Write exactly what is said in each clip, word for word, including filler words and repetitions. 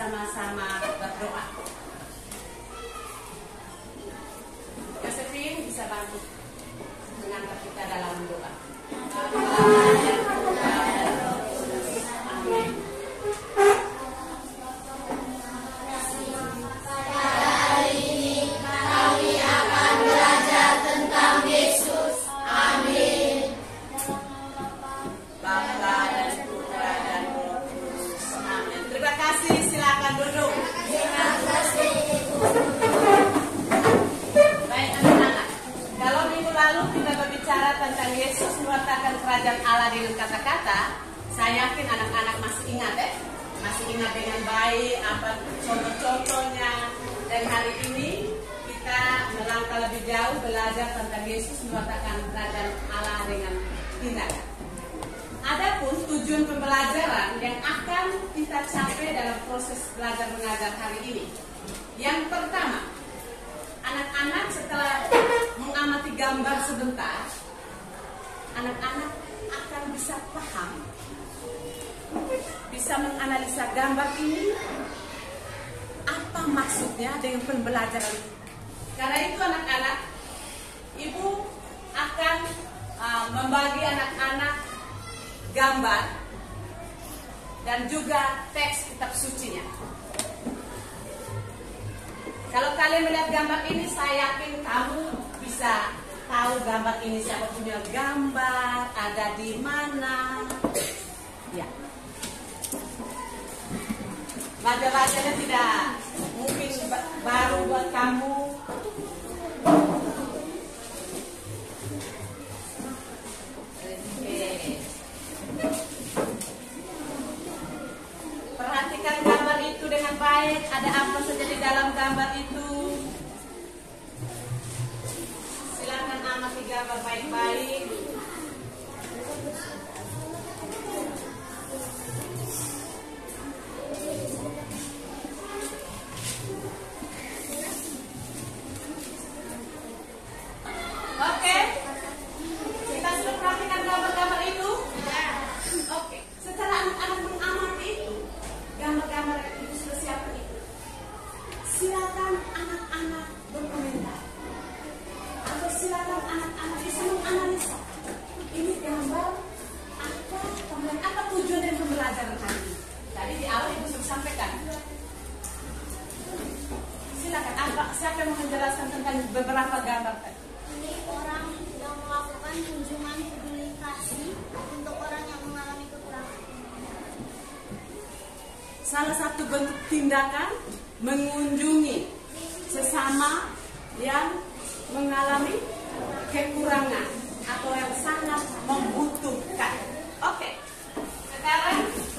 sama-sama berdoa. Josephine bisa bantu mengantar kita dalam doa. Amin. Tentang Yesus meletakkan kerajaan Allah dengan kata-kata, saya yakin anak-anak masih ingat ya, masih ingat dengan baik apa contoh-contohnya. Dan hari ini kita melangkah lebih jauh belajar tentang Yesus meletakkan kerajaan Allah dengan tindakan. Adapun tujuan pembelajaran yang akan kita capai dalam proses belajar mengajar hari ini, yang pertama, anak-anak setelah mengamati gambar sebentar, anak-anak akan bisa paham, bisa menganalisa gambar ini, apa maksudnya dengan pembelajaran. Karena itu anak-anak, ibu akan uh, membagi anak-anak gambar dan juga teks kitab sucinya. Kalau kalian melihat gambar ini, saya yakin kamu bisa tahu gambar ini siapa punya gambar, ada di mana. Ya. Baca-bacanya tidak mungkin baru buat kamu. Oke. Perhatikan gambar itu dengan baik. Ada apa saja di dalam gambar itu? Silakan amati gambar baik-baik. Oke, kita sudah perhatikan gambar-gambar itu. Oke, setelah anak-anak mengamati itu, gambar-gambar itu sudah siapa itu? Silakan anak-anak berkomentar. Atau silakan anak-anak bisa menganalisa ini gambar apa, kemudian apa tujuan dari pembelajaran hari ini. Tadi di awal ibu sudah sampaikan. Silakan, apa, siapa yang mau menjelaskan tentang beberapa gambar tadi? Ini orang yang melakukan kunjungan peduli kasih untuk orang yang mengalami kekurangan. Salah satu bentuk tindakan mengunjungi sesama yang mengalami kekurangan atau yang sangat membutuhkan. Oke, sekarang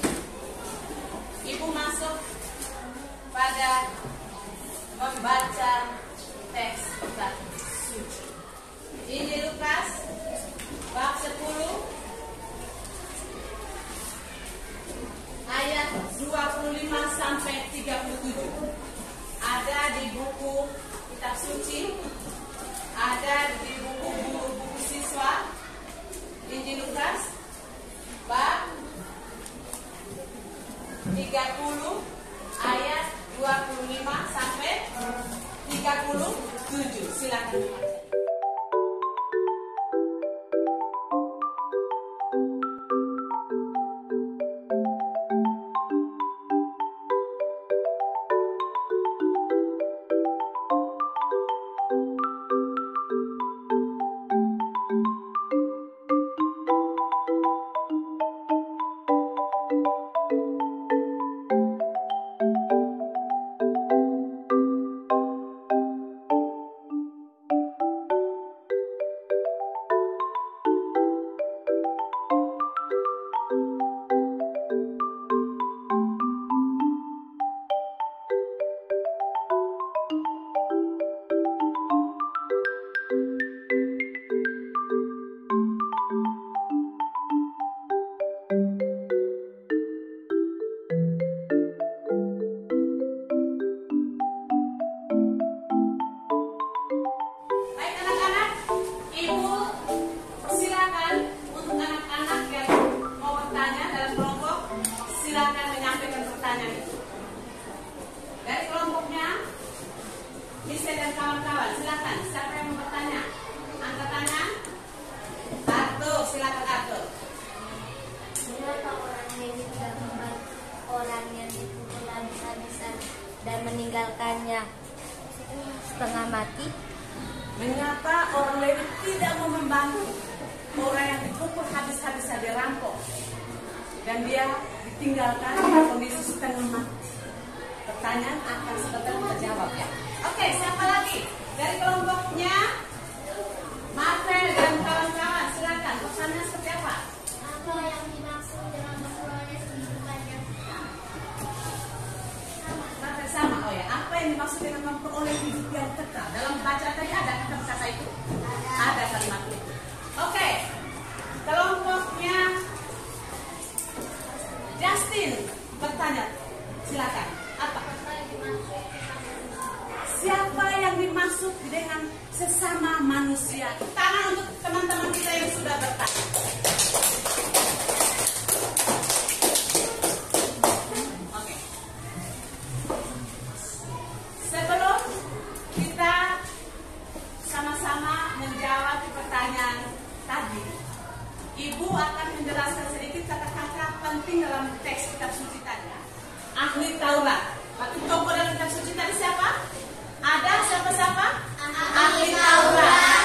ibu masuk pada membaca teks kitab suci. Injil Lukas bab sepuluh ayat dua puluh lima sampai tiga puluh tujuh. Ada di buku kitab suci, ada di buku buku siswa. Injil Lukas bab tiga puluh ayat dua puluh lima sampai tiga puluh tujuh. Silakan dibaca. Michelle dan kawan-kawan, silakan. Siapa yang mau bertanya? Angkat tangan. Arthur, silakan Arthur. Mengapa orang Lewi tidak membantu orang yang dipukul habis-habisan dan meninggalkannya setengah mati? Mengapa orang Lewi tidak mau membantu orang yang dipukul habis-habisan, dirampok dan dia ditinggalkan dalam kondisi setengah mati? Pertanyaan akan sebentar kita jawab ya. Oke, siapa lagi dari kelompoknya? Marvel dan kawan-kawan, silakan. Pesannya seperti apa? Apa yang dimaksud dengan memperoleh kehidupan yang kekal? Marvel sama. Oh ya, apa yang dimaksud dengan memperoleh hidup yang kekal? Dalam baca tadi ada kata-kata itu? Ada kalimat itu. Oke, kelompoknya Justin bertanya, silakan. Apa? Siapa yang dimaksud dengan sesama manusia? Tangan untuk teman-teman kita yang sudah bertanya. Oke. Sebelum kita sama-sama menjawab pertanyaan tadi, Ibu akan menjelaskan sedikit kata-kata penting dalam teks kitab suci tadi. Ahli Taurat. Waktu tokoh dalam kitab suci tadi siapa? Ada siapa-siapa? Ahli Taurat.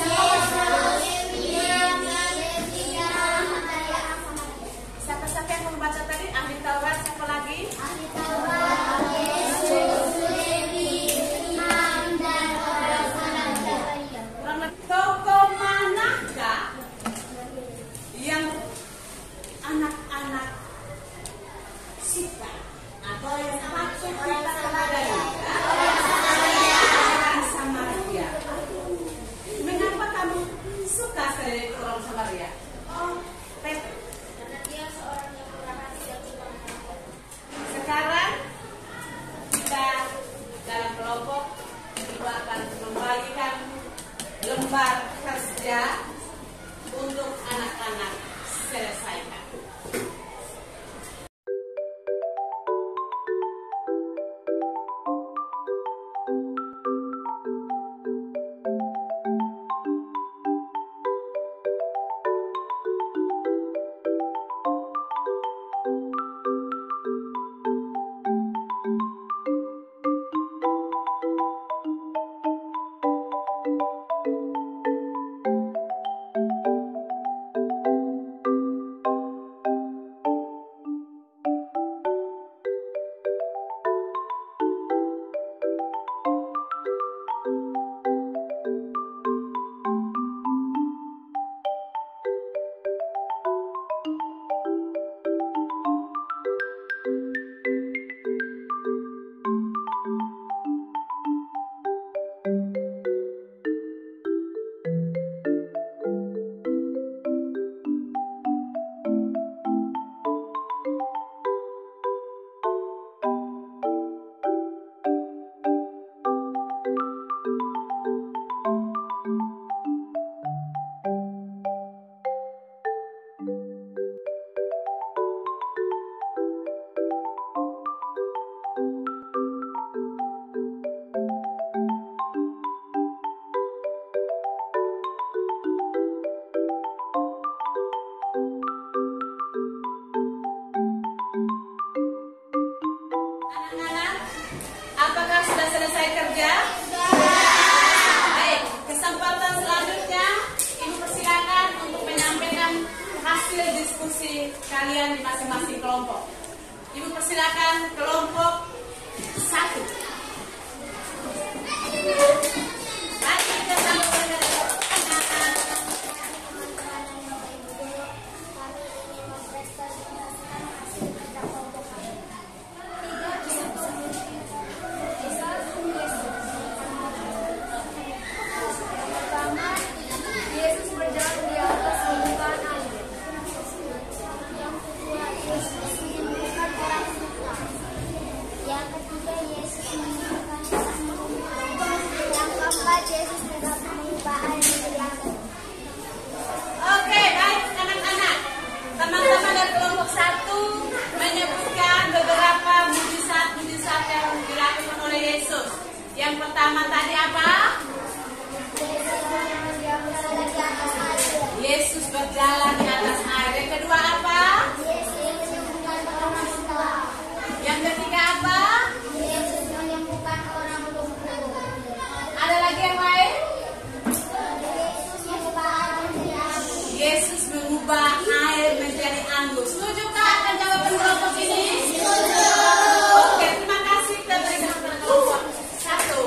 Siapa-siapa yang membaca tadi? Ahli Taurat. Siapa lagi? Ahli Taurat, Yesus, Lewi, Imam, dan orang-orang Zakaria. Tokoh manakah yang anak-anak suka atau yang patut kita teladani? Orang Samaria. Mengapa kamu suka sekali orang Samaria? Oh, Peter. Karena dia seorang yang murah hati dan tidak menakut. Sekarang kita dalam kelompok kita akan membagikan lembar kerja untuk anak-anak selesaikan. kalian di masing-masing kelompok. Ibu persilakan kelompok satu. Mari kita sambut dengan Yesus berjalan di atas permukaan air. Yang kedua, Yesus menyembuhkan orang buta. Yang ketiga, Yesus menyembuhkan sang lumpuh. Yang keempat, Yang pertama tadi apa? Yesus berjalan di atas air. Yang kedua apa? Yang ketiga apa? Ada lagi yang lain? Yesus mengubah air menjadi anggur. Setujukah akan jawaban kelompok ini? Setuju. Oke, terima kasih. Kita berikan kepada kelompok satu.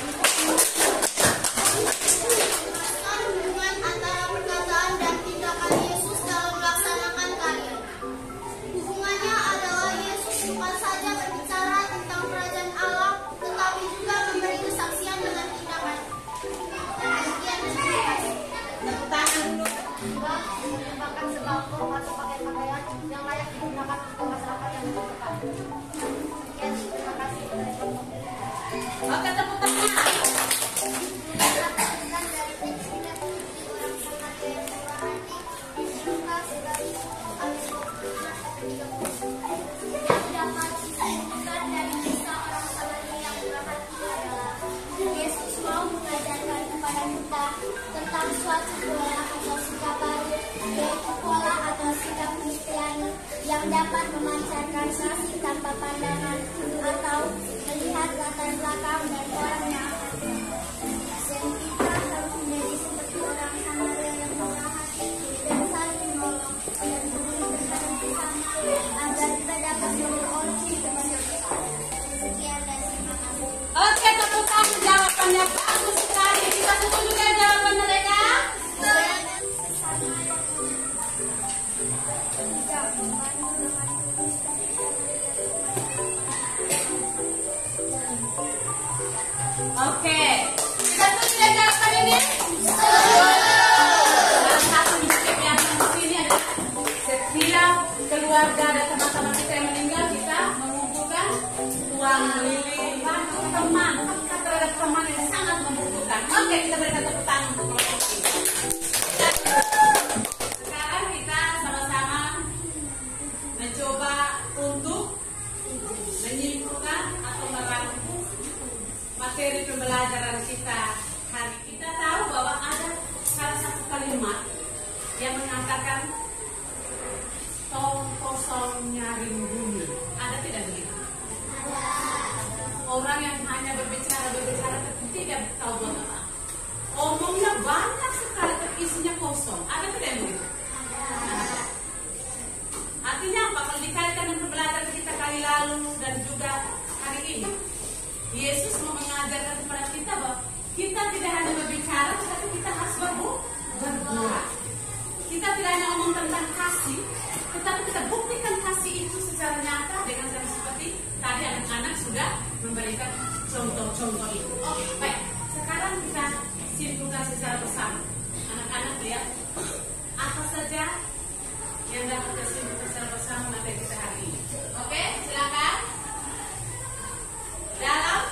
Hubungan antara perkataan dan tindakan Yesus dalam melaksanakan karya. Hubungannya adalah Yesus bukan saja berbicara tentang kerajaan Allah, tetapi juga memberi kesaksian dengan tindakan. Demikian terima kasih. Tepuk tangan dulu. Juga merupakan sebangkuk atau pakaian-pakaian yang layak digunakan untuk masyarakat yang membutuhkan. Sekian, terima kasih. Oke, tepuk tangan. Yesus mau mengajarkan kepada kita tentang suatu pola atau sikap baru, yaitu pola atau sikap Kristiani yang dapat memancarkan kasih tanpa pandangan atau melihat latar belakang dan orang yang akan datang. Dan kita harus menjadi seperti orang Samaria yang murah hati dan saling menolong dan peduli bersama bersama agar kita dapat berorasi kepada kita. Sekian dan terima kasih. Oke, tepuk tangan. Jawabannya bagus sekali. Kita setuju dengan jawaban mereka? Oke, kita setuju dengan jawaban ini? Salah satu mistake yang di sini adalah setiap keluarga dan teman-teman kita yang meninggal, kita mengumpulkan uang lilin, bantu teman, kita terhadap teman yang sangat membutuhkan. Oke, kita berikan tepuk tangan untuk kelompok ini. Sekarang kita sama-sama mencoba untuk menyimpulkan atau merangkum materi pembelajaran kita hari. Kita tahu bahwa ada salah satu kalimat yang mengatakan tong kosongnya rindu. Ada tidak begitu? Orang yang hanya berbicara berbicara tapi tidak tahu buat apa. Omongnya banyak sekali tapi isinya kosong. Ada tidak yang begitu? Ada. Artinya apa? Kalau dikaitkan dengan pembelajaran kita kali lalu dan juga hari ini, Yesus mau mengajarkan kepada kita bahwa kita tidak hanya berbicara, tapi kita harus berbuat. berbuat. Kita tidak hanya ngomong tentang kasih, tetapi kita buktikan kasih itu secara nyata dengan cara seperti tadi anak-anak sudah memberikan contoh-contoh itu. Oke, baik. Sekarang kita simpulkan secara bersama. Anak-anak lihat apa saja yang dapat kita simpulkan secara bersama materi kita hari ini. Oke, silakan. Dalam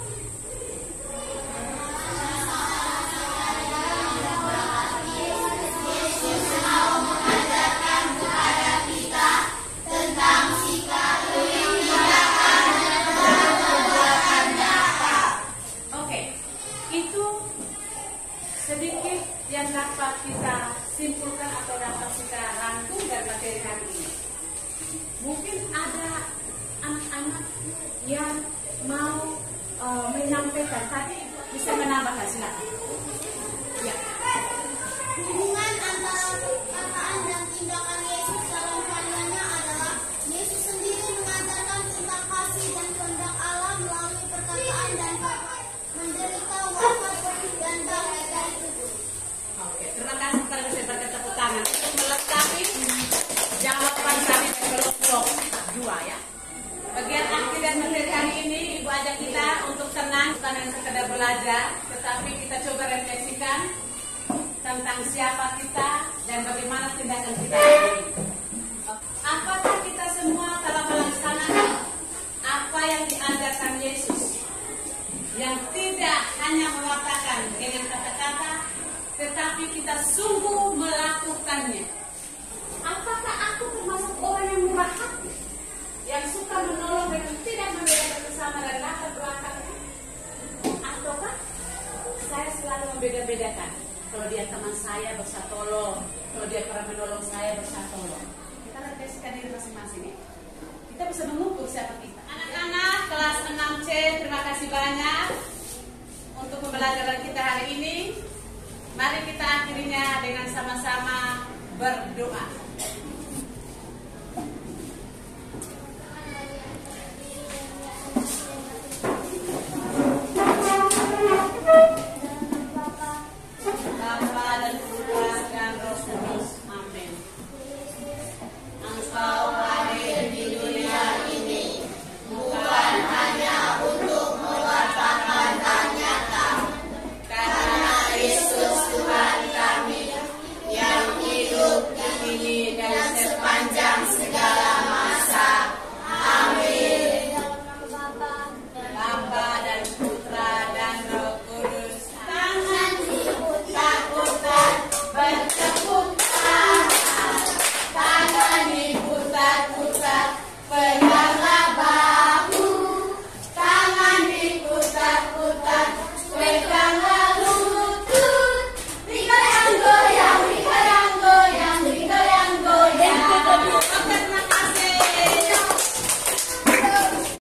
sedikit yang dapat kita simpulkan atau dapat kita rangkum dari materi hari ini. Mungkin ada anak-anak yang mau uh, menyampaikan, tadi bisa menambahkan, silakan. Ya. Hubungan antara perkataan dan tindakan Yesus dalam karyanya adalah Yesus sendiri mengajarkan tentang kasih dan kehendak Allah melalui perkataan dan menderita, wafat dan bangkit dari tubuh. Oke, terima kasih kepada bisa berikan tepuk tangan untuk melengkapi jawaban kami dari kelompok dua ya. Bagian akhir dan materi hari ini Ibu ajak kita untuk tenang, bukan hanya sekedar belajar, tetapi kita coba refleksikan tentang siapa kita dan bagaimana tindakan kita hari ini. Apakah kita semua telah melaksanakan apa yang diajarkan Yesus, yang tidak hanya mengatakan dengan kata-kata, tetapi kita sungguh melakukannya? Apakah aku termasuk orang yang murah hati, yang suka menolong dan tidak membedakan sesama dari latar belakang? membeda-bedakan. Kalau dia teman saya berusaha tolong, kalau dia pernah menolong saya berusaha tolong. Kita refleksikan diri masing-masing ya. Kita bisa mengukur siapa kita. Anak-anak kelas enam C, terima kasih banyak untuk pembelajaran kita hari ini. Mari kita akhirinya dengan sama-sama berdoa.